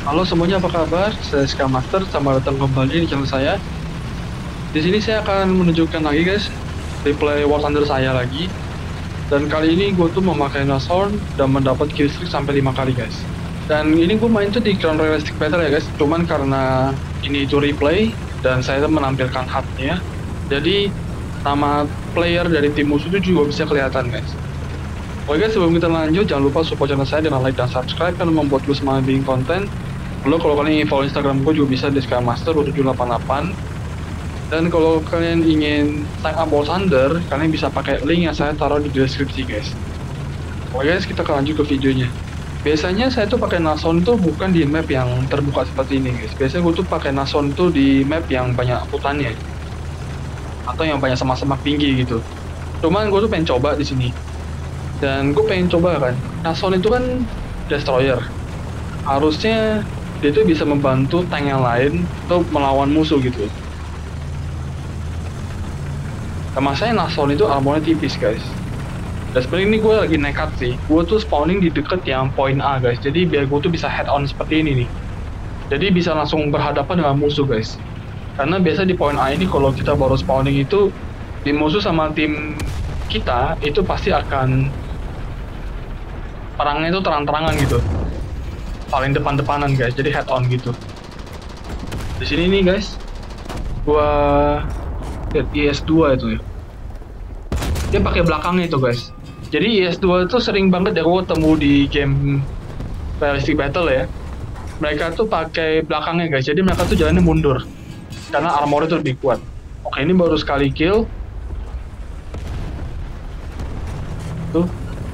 Halo semuanya, apa kabar? Saya Ska Master, selamat datang kembali di channel saya. Di sini saya akan menunjukkan lagi guys, replay War Thunder saya lagi. Dan kali ini gue tuh memakai Nashorn dan mendapat kill streak sampai 5 kali guys. Dan ini gue main tuh di Crown Realistic Battle ya guys, cuman karena ini itu replay dan saya menampilkan HUD-nya. Jadi nama player dari tim musuh itu juga bisa kelihatan guys. Oke guys, sebelum kita lanjut, jangan lupa support channel saya dengan like dan subscribe karena membuat gue semangat bikin konten. Lalu kalau kalian ingin follow Instagram gue juga bisa di Skamaster 788. Dan kalau kalian ingin sign up War Thunder, kalian bisa pakai link yang saya taruh di deskripsi guys. Oke guys, kita lanjut ke videonya. Biasanya saya tuh pakai Nashorn tuh bukan di map yang terbuka seperti ini guys. Biasanya gue tuh pakai Nashorn tuh di map yang banyak hutannya atau yang banyak semak-semak tinggi gitu. Cuman gue tuh pengen coba di sini. Dan gue pengen coba kan, Nashorn itu kan destroyer. Harusnya dia tuh bisa membantu tank yang lain untuk melawan musuh gitu. Nah, masalahnya Nashorn itu armornya tipis guys. Dan sebenarnya ini gue lagi nekat sih. Gue tuh spawning di deket yang poin A guys. Jadi biar gue tuh bisa head on seperti ini nih. Jadi bisa langsung berhadapan dengan musuh guys. Karena biasa di poin A ini kalau kita baru spawning itu, tim musuh sama tim kita itu pasti akan perangnya itu terang-terangan gitu. Paling depan-depanan guys. Jadi head on gitu. Di sini nih guys, gua lihat IS-2 itu ya. Dia pakai belakangnya itu guys. Jadi IS-2 itu sering banget ya gua ketemu di game Realistic Battle ya. Mereka tuh pakai belakangnya guys. Jadi mereka tuh jalannya mundur karena armor itu lebih kuat. Oke, ini baru sekali kill. Tuh.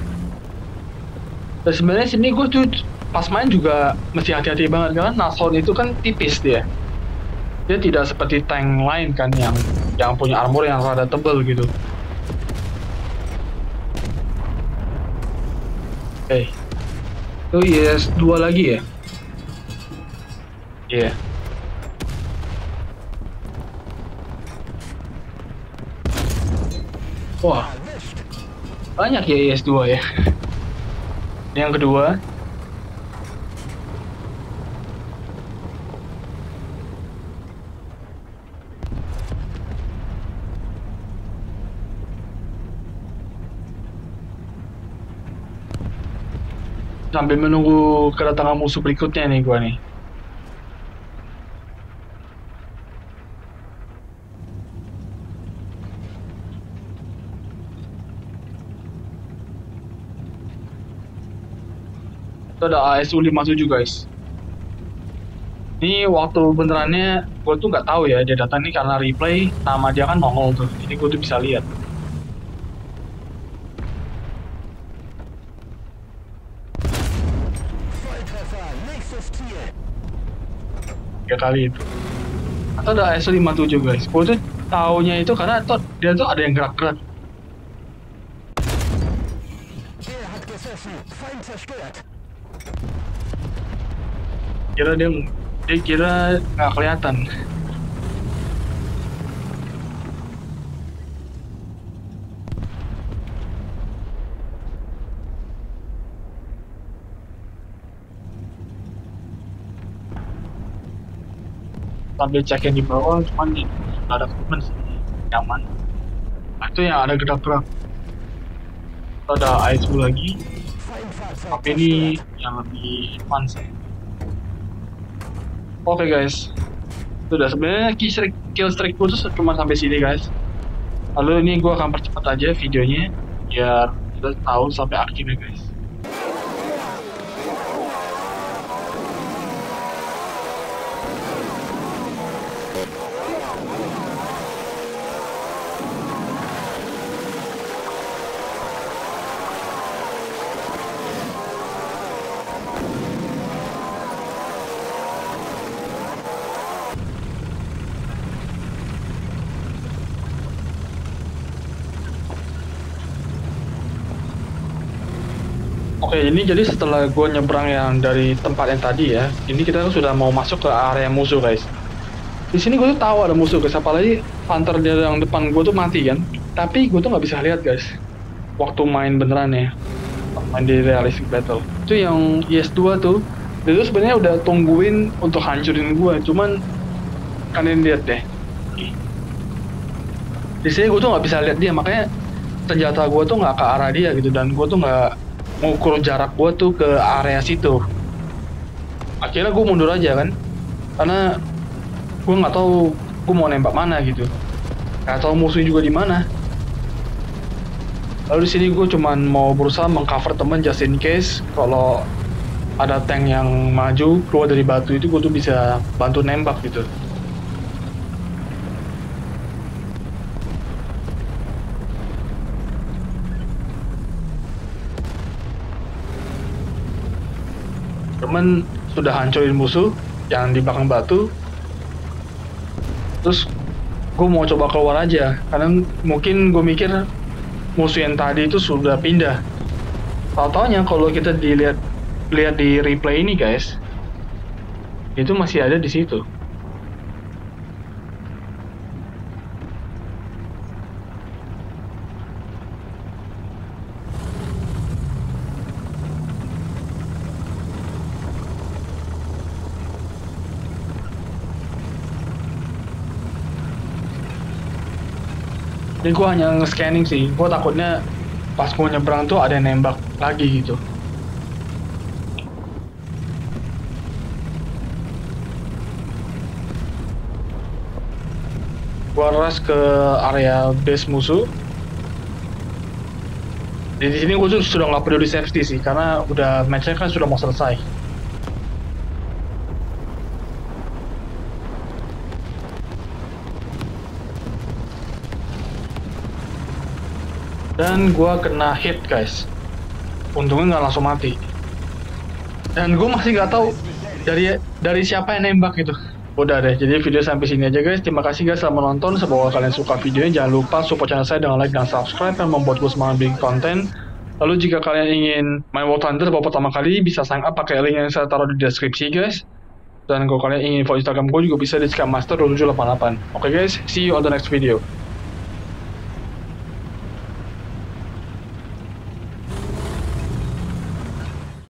Dan sebenarnya sini gue tuh pas main juga mesti hati-hati banget karena Nashorn itu kan tipis dia. Dia tidak seperti tank lain kan yang punya armor yang rada tebal gitu. Oke. Itu IS-2 lagi ya? Iya. Yeah. Wah. Banyak ya IS-2 ya. Yang kedua. Sambil menunggu kedatangan musuh berikutnya nih gua nih. Itu ada ASU-57 guys. Ini waktu benerannya gue tuh nggak tahu ya dia datang nih karena replay nama dia kan nongol tuh. Jadi gue tuh bisa lihat. 3 kali itu. Atau ada ASU-57 guys. Gue tuh taunya itu karena dia tuh ada yang gerak-gerak. Kira dia kira nggak kelihatan. Sambil cekin di bawah, cuman nggak ada movement sih, nyaman. Nah, itu yang ada gerak-gerak. Atau ada ASU lagi, tapi ini yang lebih advance ya. Oke guys, sudah sebenarnya kill streak gue tuh cuma sampai sini guys. Lalu ini gue akan percepat aja videonya biar kita tahu sampai akhirnya guys. Oke, ini jadi setelah gue nyebrang yang dari tempat yang tadi ya, ini kita sudah mau masuk ke area musuh guys. Di sini gue tuh tahu ada musuh guys, apalagi hunter dia yang depan gue tuh mati kan. Tapi gue tuh nggak bisa lihat guys, waktu main beneran ya, main di realistic battle. Itu yang IS-2 tuh, Dia tuh sebenarnya udah tungguin untuk hancurin gue, cuman kalian lihat deh. Di sini gue tuh nggak bisa lihat dia, makanya senjata gue tuh nggak ke arah dia gitu, dan gue tuh nggak ngukur jarak gue tuh ke area situ. Akhirnya gue mundur aja kan, karena gue nggak tahu gue mau nembak mana gitu, nggak tahu musuhnya juga di mana. Lalu di sini gue cuman mau berusaha mengcover temen just in case kalau ada tank yang maju keluar dari batu itu, gue tuh bisa bantu nembak gitu. Temen sudah hancurin musuh yang di belakang batu, terus gue mau coba keluar aja karena mungkin gue mikir musuh yang tadi itu sudah pindah. Tahu-taunya kalau kita lihat di replay ini guys, itu masih ada di situ. Jadi gue hanya nge-scanning sih, gue takutnya pas gue nyebrang tuh ada yang nembak lagi gitu. Gue rush ke area base musuh. Di sini gue tuh sudah nggak peduli safety sih, karena udah matchnya kan sudah mau selesai. Dan gue kena hit guys, untungnya nggak langsung mati. Dan gue masih nggak tahu dari siapa yang nembak gitu. Udah deh, jadi video sampai sini aja guys. Terima kasih guys telah menonton. Semoga kalian suka videonya. Jangan lupa support channel saya dengan like dan subscribe yang membuat gue semangat bikin konten. Lalu jika kalian ingin main War Thunder baru pertama kali, bisa sign up pakai link yang saya taruh di deskripsi guys. Dan kalau kalian ingin info Instagram gue juga bisa di Scammaster 2788. Oke guys, see you on the next video.